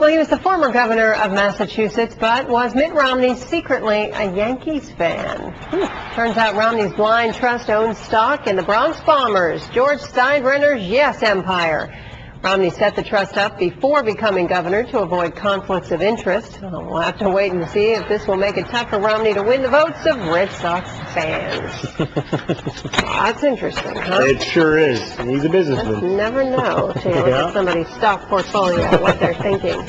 Well, he was the former governor of Massachusetts, but was Mitt Romney secretly a Yankees fan? Turns out Romney's blind trust owns stock in the Bronx Bombers, George Steinbrenner's Yes Empire. Romney set the trust up before becoming governor to avoid conflicts of interest. We'll have to wait and see if this will make it tough for Romney to win the votes of Red Sox fans. That's interesting, huh? It sure is. He's a businessman. Never know until you look at somebody's stock portfolio, what they're thinking.